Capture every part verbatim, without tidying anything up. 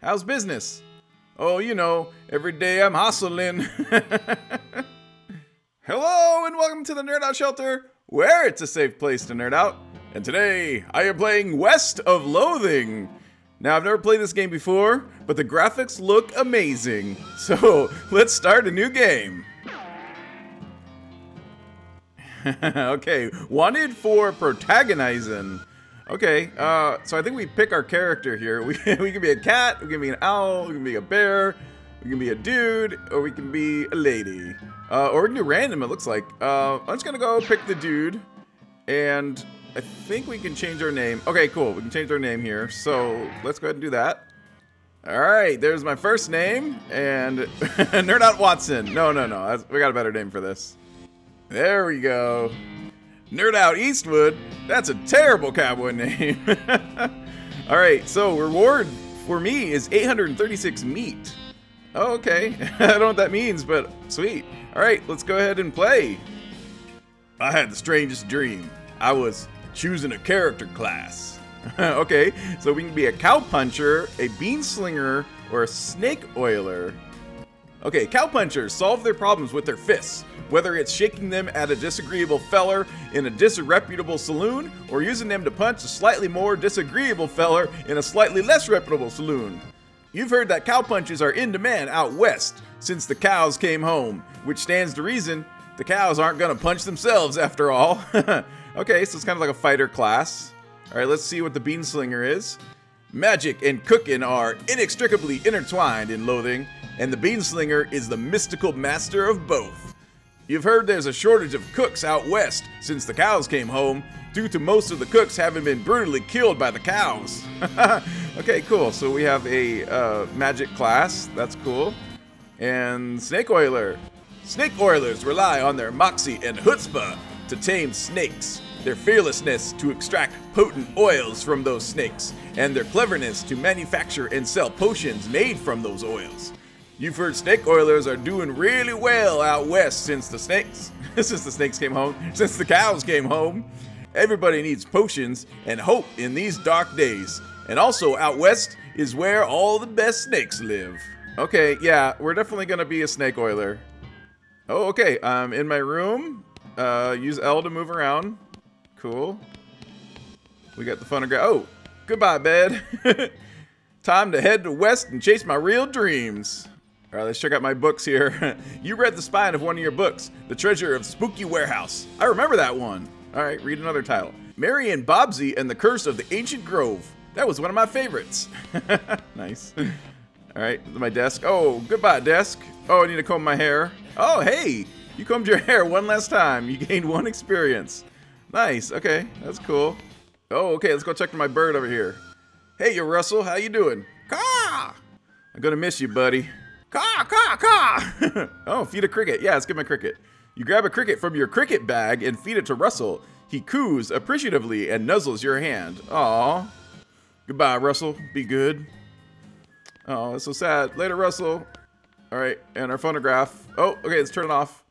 How's business? Oh, you know, every day I'm hustling. Hello and welcome to the Nerdout Shelter, where it's a safe place to nerd out. And today, I am playing West of Loathing. Now, I've never played this game before, but the graphics look amazing. So, let's start a new game. Okay, wanted for protagonizing. Okay, uh, so I think we pick our character here. We, we can be a cat, we can be an owl, we can be a bear, we can be a dude, or we can be a lady. Uh, or we can do random, it looks like. Uh, I'm just gonna go pick the dude, and I think we can change our name. Okay, cool, we can change our name here. So, let's go ahead and do that. Alright, there's my first name, and Nerdout Watson. No, no, no, that's, we got a better name for this. There we go. Nerdout Eastwood? That's a terrible cowboy name. Alright, so reward for me is eight hundred thirty-six meat. Oh, okay. I don't know what that means, but sweet. Alright, let's go ahead and play. I had the strangest dream. I was choosing a character class. Okay, so we can be a cowpuncher, a bean slinger, or a snake oiler. Okay, cowpunchers solve their problems with their fists, whether it's shaking them at a disagreeable feller in a disreputable saloon, or using them to punch a slightly more disagreeable feller in a slightly less reputable saloon. You've heard that cowpunches are in demand out west since the cows came home, which stands to reason the cows aren't gonna punch themselves after all. Okay, so it's kind of like a fighter class. Alright, let's see what the bean slinger is. Magic and cooking are inextricably intertwined in Loathing, and the bean slinger is the mystical master of both. You've heard there's a shortage of cooks out west since the cows came home, due to most of the cooks having been brutally killed by the cows. Okay, cool. So we have a uh, magic class. That's cool. And snake oiler. Snake oilers rely on their moxie and chutzpah to tame snakes, their fearlessness to extract potent oils from those snakes, and their cleverness to manufacture and sell potions made from those oils. You've heard snake oilers are doing really well out west since the snakes, since the snakes came home, since the cows came home. Everybody needs potions and hope in these dark days. And also out west is where all the best snakes live. Okay, yeah, we're definitely gonna be a snake oiler. Oh, okay, I'm in my room. Uh, use L to move around. Cool. We got the phonograph. Oh, goodbye, bed. Time to head to west and chase my real dreams. All right, let's check out my books here. You read the spine of one of your books, The Treasure of Spooky Warehouse. I remember that one. All right, read another title. Mary and Bobsy and the Curse of the Ancient Grove. That was one of my favorites. Nice. All right, my desk. Oh, goodbye, desk. Oh, I need to comb my hair. Oh, hey, you combed your hair one last time. You gained one experience. Nice, okay, that's cool. Oh, okay, let's go check for my bird over here. Hey, you Russell, how you doing? Caw! I'm gonna miss you, buddy. Caw, caw, caw! Oh, feed a cricket. Yeah, let's get my cricket. You grab a cricket from your cricket bag and feed it to Russell. He coos appreciatively and nuzzles your hand. Aw. Goodbye, Russell. Be good. Oh, that's so sad. Later, Russell. All right, and our phonograph. Oh, okay, let's turn it off.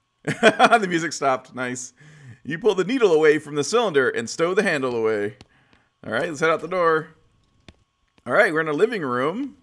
The music stopped. Nice. You pull the needle away from the cylinder and stow the handle away. All right, let's head out the door. All right, we're in a living room.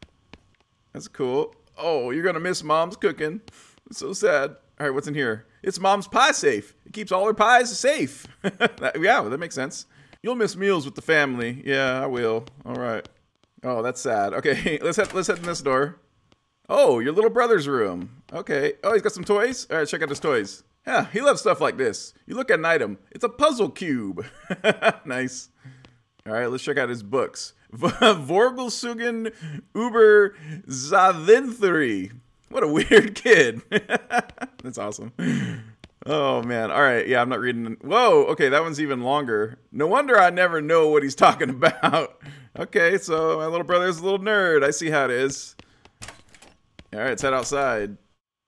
That's cool. Oh, you're gonna miss Mom's cooking. It's so sad. All right, what's in here? It's Mom's pie safe. It keeps all her pies safe. that, yeah, that makes sense. You'll miss meals with the family. Yeah, I will. All right. Oh, that's sad. Okay, let's head, let's head in this door. Oh, your little brother's room. Okay. Oh, he's got some toys. All right, check out his toys. Yeah, he loves stuff like this. You look at an item. It's a puzzle cube. Nice. All right, let's check out his books. Vorgelsugen über Zavintry. What a weird kid. That's awesome. Oh, man. All right, yeah, I'm not reading. Whoa, okay, that one's even longer. No wonder I never know what he's talking about. Okay, so my little brother's a little nerd. I see how it is. All right, let's head outside.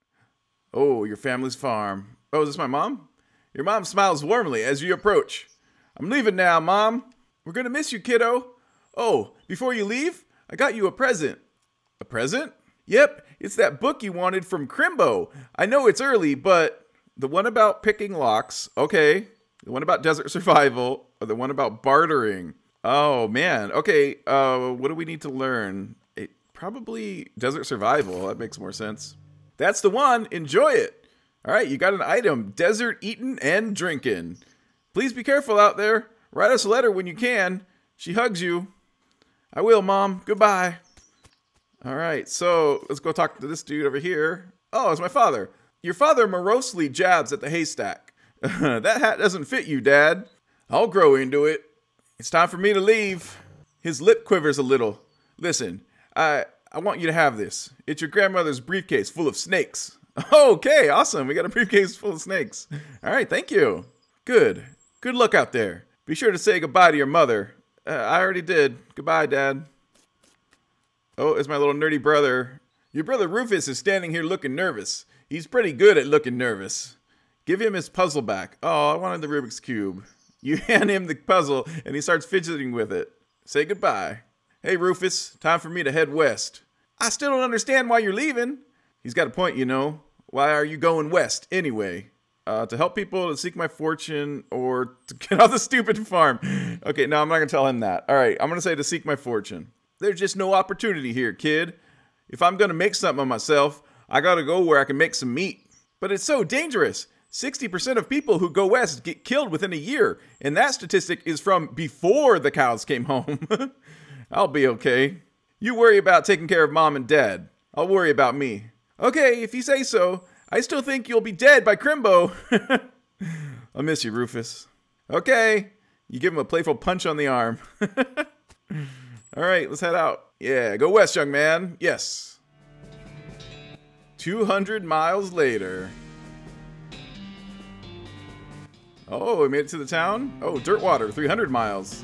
Oh, your family's farm. Oh, is this my mom? Your mom smiles warmly as you approach. I'm leaving now, Mom. We're gonna miss you, kiddo. Oh, before you leave, I got you a present. A present? Yep, it's that book you wanted from Crimbo. I know it's early, but the one about picking locks, okay. The one about desert survival, or the one about bartering. Oh, man. Okay, uh, what do we need to learn? probably desert survival. That makes more sense. That's the one. Enjoy it. All right, you got an item. Desert eating and drinking. Please be careful out there. Write us a letter when you can. She hugs you. I will, Mom. Goodbye. All right, so let's go talk to this dude over here. Oh, it's my father. Your father morosely jabs at the haystack. That hat doesn't fit you, Dad. I'll grow into it. It's time for me to leave. His lip quivers a little. Listen, I I want you to have this. It's your grandmother's briefcase full of snakes. Okay, awesome. We got a briefcase full of snakes. All right, thank you. Good. Good luck out there. Be sure to say goodbye to your mother. Uh, I already did. Goodbye, Dad. Oh, it's my little nerdy brother. Your brother Rufus is standing here looking nervous. He's pretty good at looking nervous. Give him his puzzle back. Oh, I wanted the Rubik's Cube. You hand him the puzzle, and he starts fidgeting with it. Say goodbye. Hey, Rufus, time for me to head west. I still don't understand why you're leaving. He's got a point, you know. Why are you going west, anyway? Uh, to help people, to seek my fortune, or to get off the stupid farm. Okay, no, I'm not going to tell him that. All right, I'm going to say to seek my fortune. There's just no opportunity here, kid. If I'm going to make something of myself, I got to go where I can make some meat. But it's so dangerous. sixty percent of people who go west get killed within a year. And that statistic is from before the cows came home. I'll be okay. You worry about taking care of Mom and Dad. I'll worry about me. Okay, if you say so. I still think you'll be dead by Crimbo. I'll miss you, Rufus. Okay. You give him a playful punch on the arm. All right, let's head out. Yeah, go west, young man. Yes. two hundred miles later. Oh, we made it to the town? Oh, Dirtwater, three hundred miles.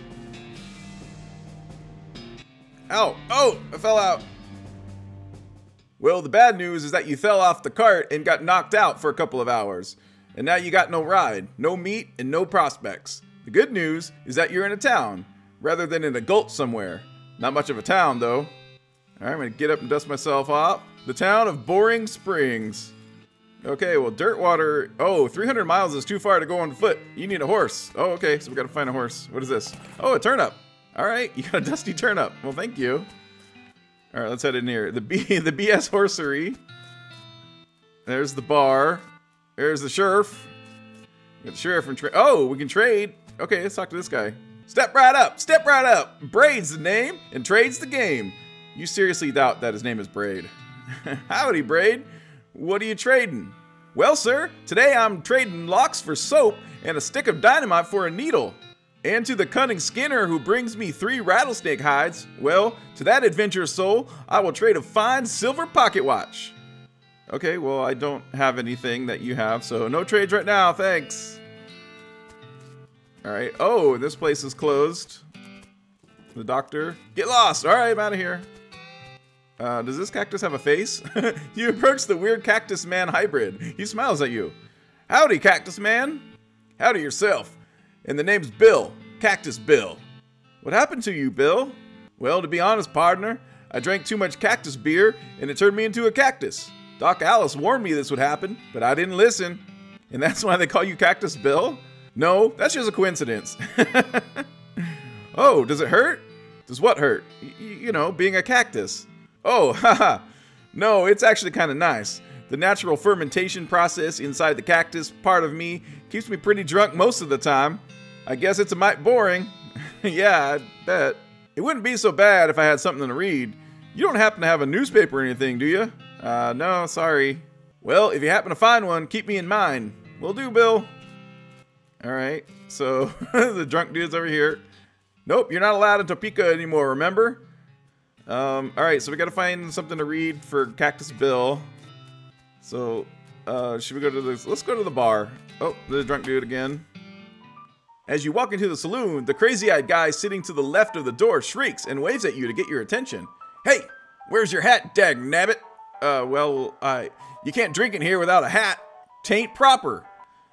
Ow! Oh, I fell out. Well, the bad news is that you fell off the cart and got knocked out for a couple of hours. And now you got no ride, no meat, and no prospects. The good news is that you're in a town, rather than in a gulch somewhere. Not much of a town, though. All right, I'm gonna get up and dust myself off. The town of Boring Springs. Okay, well, Dirtwater. Oh, three hundred miles is too far to go on foot. You need a horse. Oh, okay, so we gotta find a horse. What is this? Oh, a turnip. All right, you got a dusty turnip. Well, thank you. All right, let's head in here. The B, the B S Horsery. There's the bar. There's the sheriff. We got the sheriff and trade. Oh, we can trade. Okay, let's talk to this guy. Step right up. Step right up. Braid's the name, and trade's the game. You seriously doubt that his name is Braid? Howdy, Braid. What are you trading? Well, sir, today I'm trading locks for soap and a stick of dynamite for a needle. And to the cunning Skinner who brings me three rattlesnake hides, well, to that adventurous soul, I will trade a fine silver pocket watch. Okay, well, I don't have anything that you have, so no trades right now, thanks. Alright, oh, this place is closed. The doctor. Get lost! Alright, I'm out of here. Uh, does this cactus have a face? You approach the weird cactus man hybrid. He smiles at you. Howdy, cactus man. Howdy yourself. And the name's Bill. Cactus Bill. What happened to you, Bill? Well, to be honest, partner, I drank too much cactus beer and it turned me into a cactus. Doc Alice warned me this would happen, but I didn't listen. And that's why they call you Cactus Bill? No, that's just a coincidence. Oh, does it hurt? Does what hurt? Y you know, being a cactus. Oh, haha. No, it's actually kind of nice. The natural fermentation process inside the cactus part of me keeps me pretty drunk most of the time. I guess it's a mite boring. Yeah, I bet. It wouldn't be so bad if I had something to read. You don't happen to have a newspaper or anything, do you? Uh, no, sorry. Well, if you happen to find one, keep me in mind. Will do, Bill. Alright, so the drunk dude's over here. Nope, you're not allowed in Topeka anymore, remember? Um, alright, so we gotta find something to read for Cactus Bill. So, uh, should we go to the... Let's go to the bar. Oh, the drunk dude again. As you walk into the saloon, the crazy-eyed guy sitting to the left of the door shrieks and waves at you to get your attention. Hey, where's your hat, dagnabbit? Uh, well, I... You can't drink in here without a hat. Tain't proper.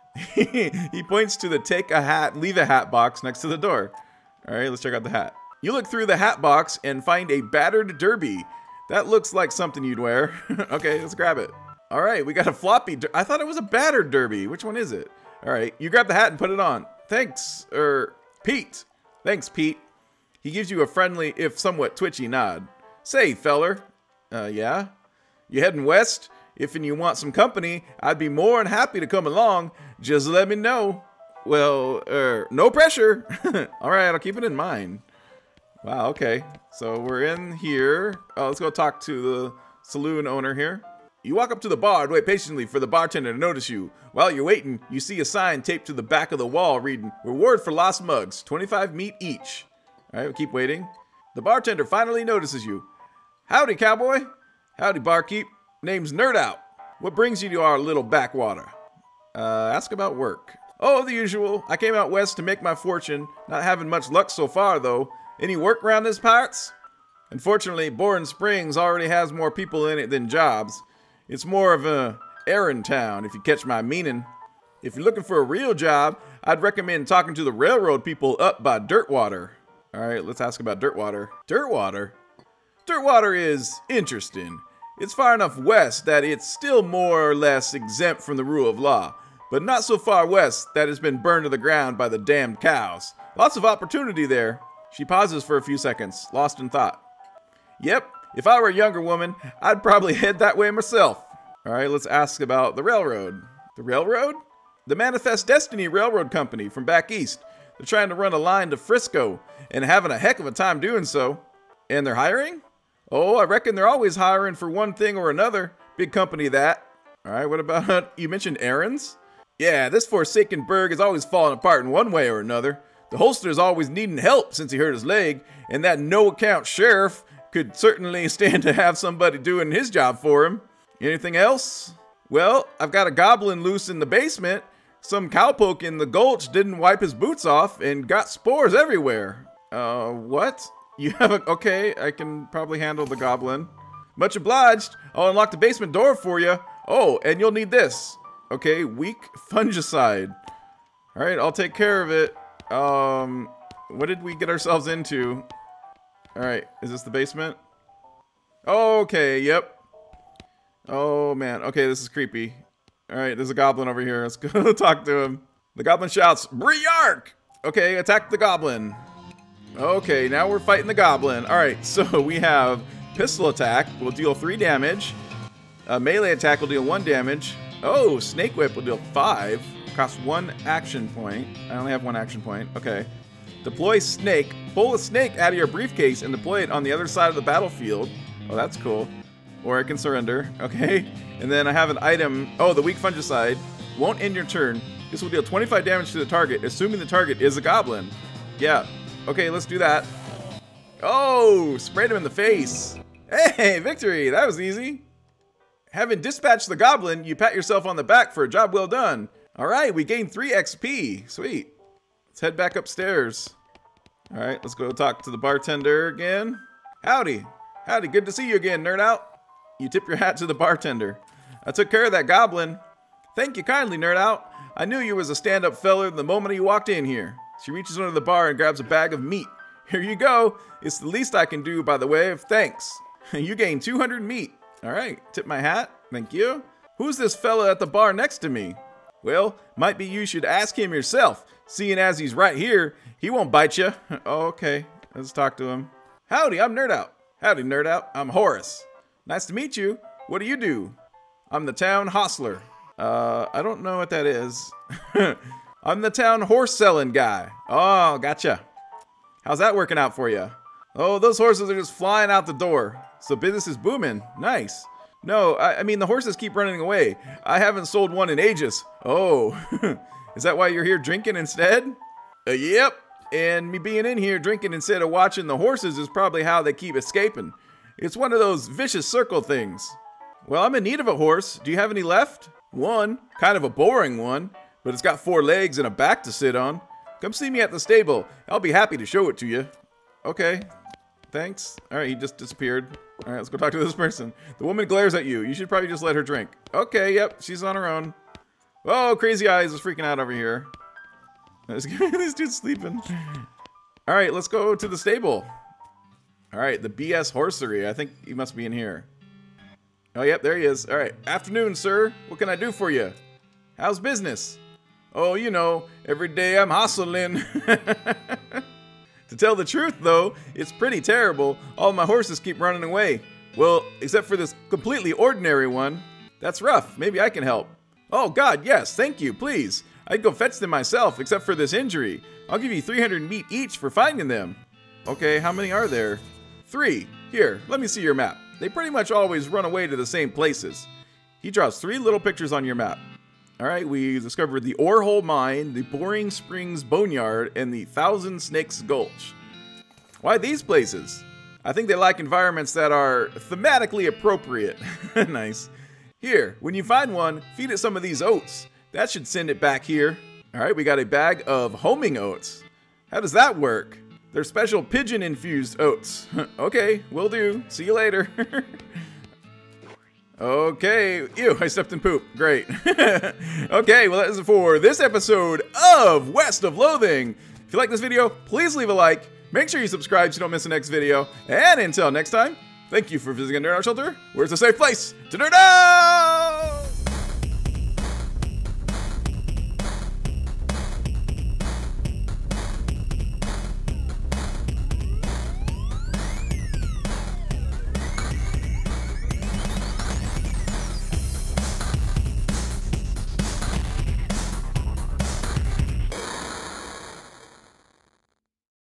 He points to the take a hat, leave a hat box next to the door. Alright, let's check out the hat. You look through the hat box and find a battered derby. That looks like something you'd wear. Okay, let's grab it. Alright, we got a floppy der- I thought it was a battered derby. Which one is it? Alright, you grab the hat and put it on. Thanks, er, Pete. Thanks, Pete. He gives you a friendly, if somewhat twitchy nod. Say, feller, Uh, yeah? You heading west? If and you want some company, I'd be more than happy to come along. Just let me know. Well, er, no pressure. All right, I'll keep it in mind. Wow, okay. So we're in here. Oh, let's go talk to the saloon owner here. You walk up to the bar and wait patiently for the bartender to notice you. While you're waiting, you see a sign taped to the back of the wall reading, "Reward for lost mugs, twenty-five meat each." All right, we'll keep waiting. The bartender finally notices you. "Howdy, cowboy." "Howdy, barkeep. Name's Nerdout. What brings you to our little backwater?" Uh, ask about work. "Oh, the usual. I came out west to make my fortune. Not having much luck so far, though. Any work around these parts?" "Unfortunately, Boring Springs already has more people in it than jobs. It's more of a errand town, if you catch my meaning. If you're looking for a real job, I'd recommend talking to the railroad people up by Dirtwater." All right, let's ask about Dirtwater. Dirtwater? Dirtwater is interesting. It's far enough west that it's still more or less exempt from the rule of law, but not so far west that it's been burned to the ground by the damned cows. Lots of opportunity there. She pauses for a few seconds, lost in thought. "Yep, if I were a younger woman, I'd probably head that way myself." All right, let's ask about the railroad. The railroad? The Manifest Destiny Railroad Company from back east. They're trying to run a line to Frisco and having a heck of a time doing so. And they're hiring? Oh, I reckon they're always hiring for one thing or another. Big company that. All right, what about, you mentioned errands? Yeah, this Forsaken Burg is always falling apart in one way or another. The holster's always needing help since he hurt his leg, and that no-account sheriff could certainly stand to have somebody doing his job for him. Anything else? Well, I've got a goblin loose in the basement. Some cowpoke in the gulch didn't wipe his boots off and got spores everywhere. Uh, what? You have a, okay, I can probably handle the goblin. Much obliged. I'll unlock the basement door for you. Oh, and you'll need this. Okay, weak fungicide. All right, I'll take care of it. Um, what did we get ourselves into? All right, is this the basement? Okay, yep. Oh man, okay, this is creepy. All right, there's a goblin over here. Let's go talk to him. The goblin shouts, "Briark!" Okay, attack the goblin. Okay, now we're fighting the goblin. All right, so we have pistol attack will deal three damage. Uh, melee attack will deal one damage. Oh, snake whip will deal five. Costs one action point. I only have one action point. Okay. Deploy snake. Pull a snake out of your briefcase and deploy it on the other side of the battlefield. Oh, that's cool. Or I can surrender. Okay. And then I have an item. Oh, the weak fungicide won't end your turn. This will deal twenty-five damage to the target, assuming the target is a goblin. Yeah. Okay, let's do that. Oh, sprayed him in the face. Hey, victory. That was easy. Having dispatched the goblin, you pat yourself on the back for a job well done. All right, we gained three X P. Sweet. Let's head back upstairs. All right, let's go talk to the bartender again. Howdy. Howdy, good to see you again, Nerdout. You tip your hat to the bartender. I took care of that goblin. Thank you kindly, Nerdout. I knew you was a stand-up feller the moment you walked in here. She reaches under the bar and grabs a bag of meat. Here you go. It's the least I can do by the way of thanks. You gained two hundred meat. All right, tip my hat. Thank you. Who's this fella at the bar next to me? Well, might be you should ask him yourself. Seeing as he's right here, he won't bite you. Oh, okay, let's talk to him. Howdy, I'm Nerdout. Howdy, Nerdout. I'm Horace. Nice to meet you. What do you do? I'm the town hostler. Uh, I don't know what that is. I'm the town horse selling guy. Oh, gotcha. How's that working out for you? Oh, those horses are just flying out the door. So business is booming. Nice. No, I, I mean, the horses keep running away. I haven't sold one in ages. Oh, is that why you're here drinking instead? Uh, yep. And me being in here drinking instead of watching the horses is probably how they keep escaping. It's one of those vicious circle things. Well, I'm in need of a horse. Do you have any left? One, kind of a boring one, but it's got four legs and a back to sit on. Come see me at the stable. I'll be happy to show it to you. Okay, thanks. All right, he just disappeared. All right, let's go talk to this person. The woman glares at you. You should probably just let her drink. Okay, yep, she's on her own. Oh, Crazy Eyes is freaking out over here. This dude's sleeping. All right, let's go to the stable. All right, the B S Horsery. I think he must be in here. Oh, yep, there he is. All right, afternoon, sir. What can I do for you? How's business? Oh, you know, every day I'm hustling. To tell the truth, though, it's pretty terrible. All my horses keep running away. Well, except for this completely ordinary one. That's rough. Maybe I can help. Oh God, yes, thank you, please. I'd go fetch them myself, except for this injury. I'll give you three hundred meat each for finding them. Okay, how many are there? Three. Here, let me see your map. They pretty much always run away to the same places. He draws three little pictures on your map. Alright, we discovered the Orehole Mine, the Boring Springs Boneyard, and the Thousand Snakes Gulch. Why these places? I think they like environments that are thematically appropriate. Nice. Here, when you find one, feed it some of these oats. That should send it back here. Alright, we got a bag of homing oats. How does that work? They're special pigeon-infused oats. Okay, will do. See you later. Okay, ew, I stepped in poop. Great. Okay, well that is it for this episode of West of Loathing. If you like this video, please leave a like. Make sure you subscribe so you don't miss the next video. And until next time, thank you for visiting Nerdout Shelter, where it's a safe place to nerd out!